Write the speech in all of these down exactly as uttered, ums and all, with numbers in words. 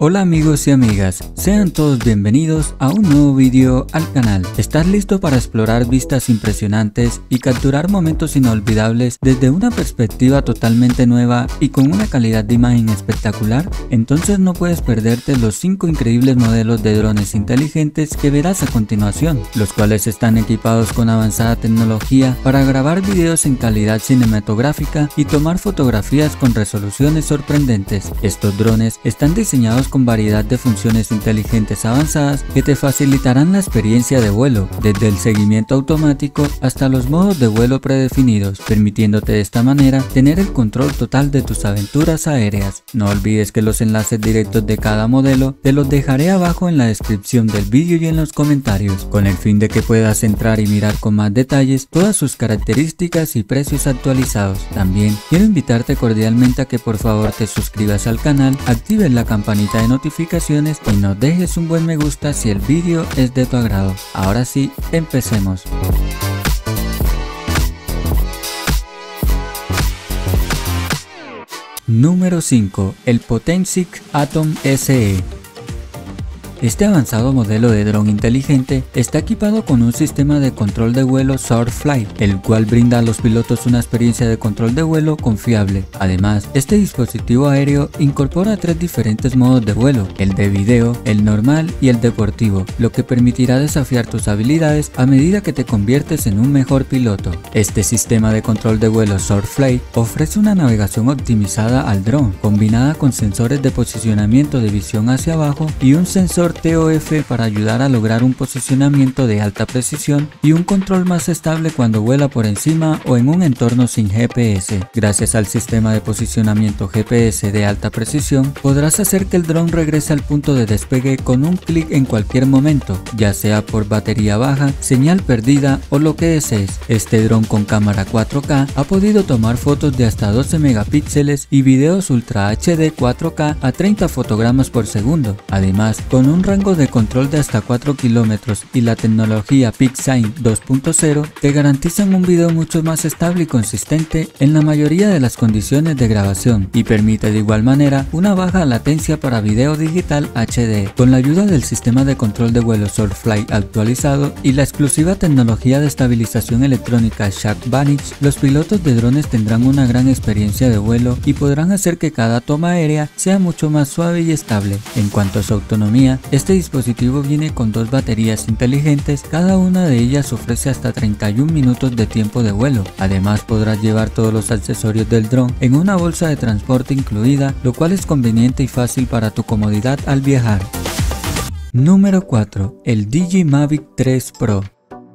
Hola amigos y amigas, sean todos bienvenidos a un nuevo vídeo al canal. ¿Estás listo para explorar vistas impresionantes y capturar momentos inolvidables desde una perspectiva totalmente nueva y con una calidad de imagen espectacular? Entonces no puedes perderte los cinco increíbles modelos de drones inteligentes que verás a continuación, los cuales están equipados con avanzada tecnología para grabar videos en calidad cinematográfica y tomar fotografías con resoluciones sorprendentes. Estos drones están diseñados con variedad de funciones inteligentes avanzadas que te facilitarán la experiencia de vuelo, desde el seguimiento automático hasta los modos de vuelo predefinidos, permitiéndote de esta manera tener el control total de tus aventuras aéreas. No olvides que los enlaces directos de cada modelo te los dejaré abajo en la descripción del vídeo y en los comentarios, con el fin de que puedas entrar y mirar con más detalles todas sus características y precios actualizados. También quiero invitarte cordialmente a que por favor te suscribas al canal, actives la campanita de notificaciones y nos dejes un buen me gusta si el vídeo es de tu agrado. Ahora sí, empecemos. Número cinco. El Potensic Atom S E. Este avanzado modelo de dron inteligente está equipado con un sistema de control de vuelo SoarFly, el cual brinda a los pilotos una experiencia de control de vuelo confiable. Además, este dispositivo aéreo incorpora tres diferentes modos de vuelo, el de video, el normal y el deportivo, lo que permitirá desafiar tus habilidades a medida que te conviertes en un mejor piloto. Este sistema de control de vuelo SoarFly ofrece una navegación optimizada al dron, combinada con sensores de posicionamiento de visión hacia abajo y un sensor T O F para ayudar a lograr un posicionamiento de alta precisión y un control más estable cuando vuela por encima o en un entorno sin G P S. Gracias al sistema de posicionamiento G P S de alta precisión, podrás hacer que el dron regrese al punto de despegue con un clic en cualquier momento, ya sea por batería baja, señal perdida o lo que desees. Este dron con cámara cuatro K ha podido tomar fotos de hasta doce megapíxeles y videos Ultra H D cuatro K a treinta fotogramas por segundo. Además, con un rango de control de hasta cuatro kilómetros y la tecnología PixSign dos punto cero te garantizan un video mucho más estable y consistente en la mayoría de las condiciones de grabación, y permite de igual manera una baja latencia para video digital H D. Con la ayuda del sistema de control de vuelo SoarFly actualizado y la exclusiva tecnología de estabilización electrónica Shack Vantage, los pilotos de drones tendrán una gran experiencia de vuelo y podrán hacer que cada toma aérea sea mucho más suave y estable. En cuanto a su autonomía, este dispositivo viene con dos baterías inteligentes, cada una de ellas ofrece hasta treinta y un minutos de tiempo de vuelo. Además, podrás llevar todos los accesorios del dron en una bolsa de transporte incluida, lo cual es conveniente y fácil para tu comodidad al viajar. Número cuatro. El Digi Mavic tres Pro.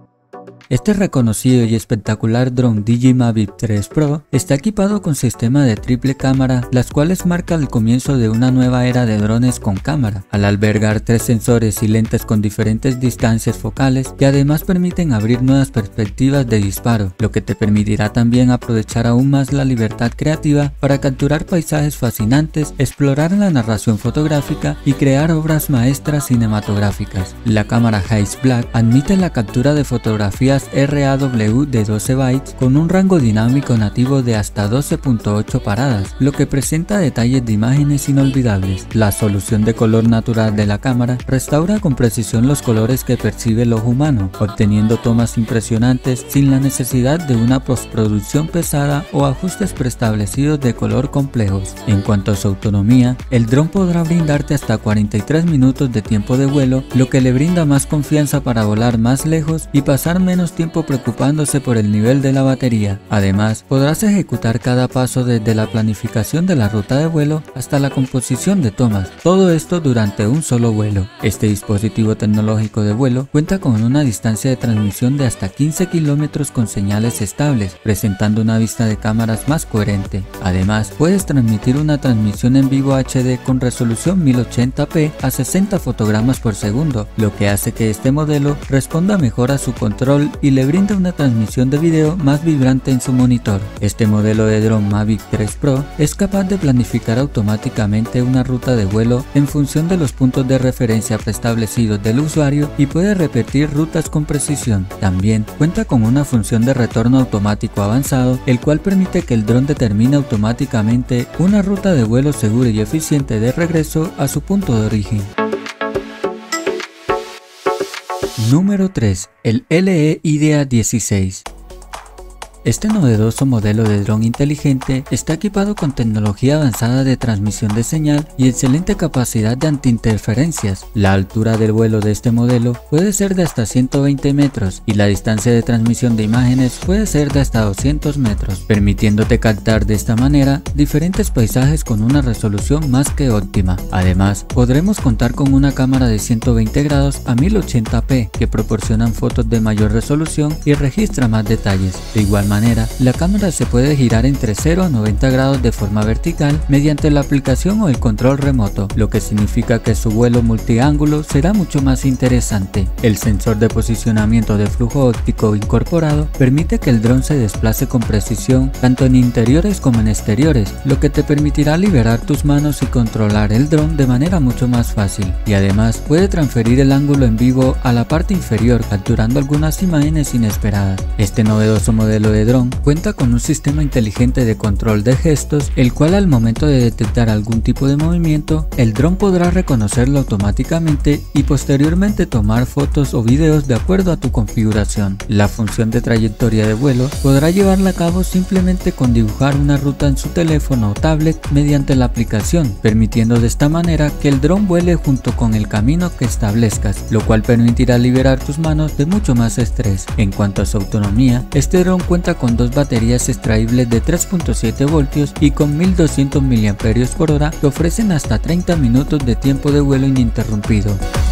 Este reconocido y espectacular dron Digi Mavic tres Pro está equipado con sistema de triple cámara, las cuales marcan el comienzo de una nueva era de drones con cámara, al albergar tres sensores y lentes con diferentes distancias focales que además permiten abrir nuevas perspectivas de disparo, lo que te permitirá también aprovechar aún más la libertad creativa para capturar paisajes fascinantes, explorar la narración fotográfica y crear obras maestras cinematográficas. La cámara Haze Black admite la captura de fotografías R A W de doce bytes con un rango dinámico nativo de hasta doce punto ocho paradas, lo que presenta detalles de imágenes inolvidables. La solución de color natural de la cámara restaura con precisión los colores que percibe el ojo humano, obteniendo tomas impresionantes sin la necesidad de una postproducción pesada o ajustes preestablecidos de color complejos. En cuanto a su autonomía, el dron podrá brindarte hasta cuarenta y tres minutos de tiempo de vuelo, lo que le brinda más confianza para volar más lejos y pasar menos tiempo preocupándose por el nivel de la batería. Además, podrás ejecutar cada paso desde la planificación de la ruta de vuelo hasta la composición de tomas, todo esto durante un solo vuelo. Este dispositivo tecnológico de vuelo cuenta con una distancia de transmisión de hasta quince kilómetros con señales estables, presentando una vista de cámaras más coherente. Además, puedes transmitir una transmisión en vivo H D con resolución mil ochenta p a sesenta fotogramas por segundo, lo que hace que este modelo responda mejor a su control y le brinda una transmisión de video más vibrante en su monitor. Este modelo de dron Mavic tres Pro es capaz de planificar automáticamente una ruta de vuelo en función de los puntos de referencia preestablecidos del usuario y puede repetir rutas con precisión. También cuenta con una función de retorno automático avanzado, el cual permite que el dron determine automáticamente una ruta de vuelo segura y eficiente de regreso a su punto de origen. Número tres. El L E IDEA dieciséis. Este novedoso modelo de dron inteligente está equipado con tecnología avanzada de transmisión de señal y excelente capacidad de antiinterferencias. La altura del vuelo de este modelo puede ser de hasta ciento veinte metros y la distancia de transmisión de imágenes puede ser de hasta doscientos metros, permitiéndote captar de esta manera diferentes paisajes con una resolución más que óptima. Además, podremos contar con una cámara de ciento veinte grados a mil ochenta p que proporcionan fotos de mayor resolución y registra más detalles. De igual manera, manera, la cámara se puede girar entre cero a noventa grados de forma vertical mediante la aplicación o el control remoto, lo que significa que su vuelo multiángulo será mucho más interesante. El sensor de posicionamiento de flujo óptico incorporado permite que el dron se desplace con precisión tanto en interiores como en exteriores, lo que te permitirá liberar tus manos y controlar el dron de manera mucho más fácil, y además puede transferir el ángulo en vivo a la parte inferior capturando algunas imágenes inesperadas. Este novedoso modelo de dron cuenta con un sistema inteligente de control de gestos, el cual al momento de detectar algún tipo de movimiento, el dron podrá reconocerlo automáticamente y posteriormente tomar fotos o videos de acuerdo a tu configuración. La función de trayectoria de vuelo podrá llevarla a cabo simplemente con dibujar una ruta en su teléfono o tablet mediante la aplicación, permitiendo de esta manera que el dron vuele junto con el camino que establezcas, lo cual permitirá liberar tus manos de mucho más estrés. En cuanto a su autonomía, este dron cuenta con dos baterías extraíbles de tres punto siete voltios y con mil doscientos miliamperios por hora que ofrecen hasta treinta minutos de tiempo de vuelo ininterrumpido.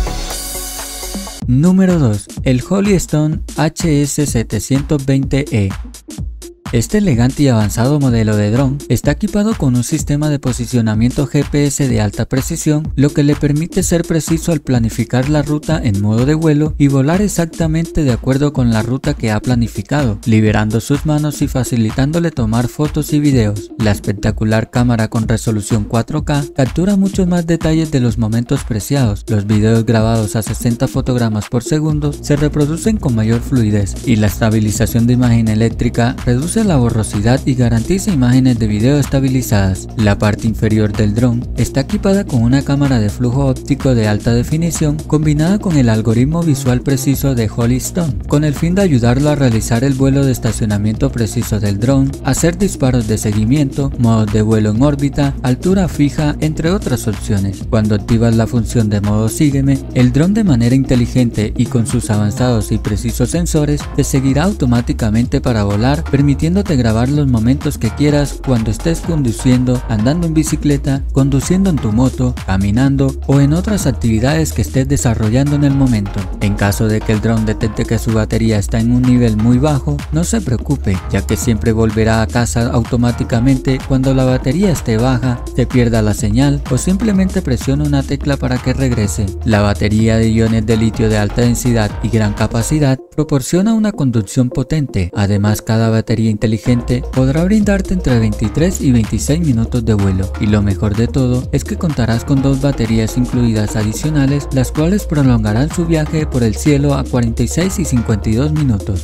Número dos. El Holystone H S setecientos veinte E. Este elegante y avanzado modelo de dron está equipado con un sistema de posicionamiento G P S de alta precisión, lo que le permite ser preciso al planificar la ruta en modo de vuelo y volar exactamente de acuerdo con la ruta que ha planificado, liberando sus manos y facilitándole tomar fotos y videos. La espectacular cámara con resolución cuatro K captura muchos más detalles de los momentos preciados. Los videos grabados a sesenta fotogramas por segundo se reproducen con mayor fluidez y la estabilización de imagen eléctrica reduce la borrosidad y garantiza imágenes de video estabilizadas. La parte inferior del dron está equipada con una cámara de flujo óptico de alta definición combinada con el algoritmo visual preciso de Holystone, con el fin de ayudarlo a realizar el vuelo de estacionamiento preciso del dron, hacer disparos de seguimiento, modos de vuelo en órbita, altura fija, entre otras opciones. Cuando activas la función de modo sígueme, el dron de manera inteligente y con sus avanzados y precisos sensores te seguirá automáticamente para volar, permitiendo permitiéndote grabar los momentos que quieras cuando estés conduciendo, andando en bicicleta, conduciendo en tu moto, caminando o en otras actividades que estés desarrollando en el momento. En caso de que el dron detecte que su batería está en un nivel muy bajo, no se preocupe, ya que siempre volverá a casa automáticamente cuando la batería esté baja, se pierda la señal o simplemente presione una tecla para que regrese. La batería de iones de litio de alta densidad y gran capacidad proporciona una conducción potente. Además, cada batería inteligente podrá brindarte entre veintitrés y veintiséis minutos de vuelo, y lo mejor de todo es que contarás con dos baterías incluidas adicionales, las cuales prolongarán su viaje por el cielo a cuarenta y seis y cincuenta y dos minutos.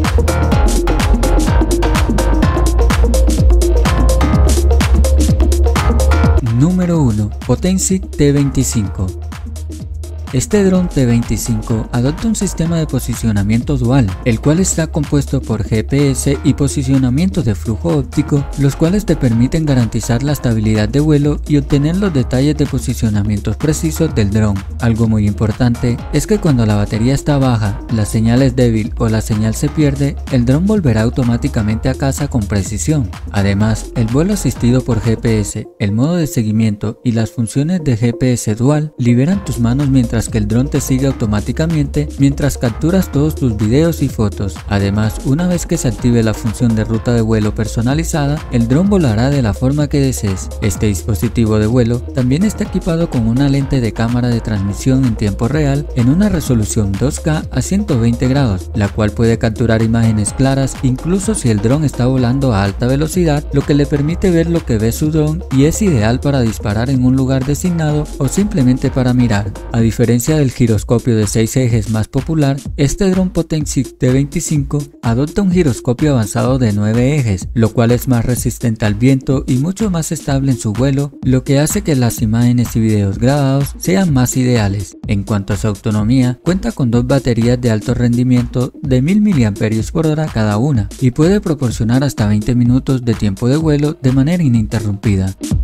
Número uno. Potensic T veinticinco. Este dron T veinticinco adopta un sistema de posicionamiento dual, el cual está compuesto por G P S y posicionamiento de flujo óptico, los cuales te permiten garantizar la estabilidad de vuelo y obtener los detalles de posicionamientos precisos del dron. Algo muy importante es que cuando la batería está baja, la señal es débil o la señal se pierde, el dron volverá automáticamente a casa con precisión. Además, el vuelo asistido por G P S, el modo de seguimiento y las funciones de G P S dual liberan tus manos mientras mientras que el dron te sigue automáticamente mientras capturas todos tus videos y fotos. Además, una vez que se active la función de ruta de vuelo personalizada, el dron volará de la forma que desees. Este dispositivo de vuelo también está equipado con una lente de cámara de transmisión en tiempo real en una resolución dos K a ciento veinte grados, la cual puede capturar imágenes claras incluso si el dron está volando a alta velocidad, lo que le permite ver lo que ve su dron y es ideal para disparar en un lugar designado o simplemente para mirar. A diferencia del giroscopio de seis ejes más popular, este dron Potensic T veinticinco adopta un giroscopio avanzado de nueve ejes, lo cual es más resistente al viento y mucho más estable en su vuelo, lo que hace que las imágenes y videos grabados sean más ideales. En cuanto a su autonomía, cuenta con dos baterías de alto rendimiento de mil miliamperios por hora cada una y puede proporcionar hasta veinte minutos de tiempo de vuelo de manera ininterrumpida.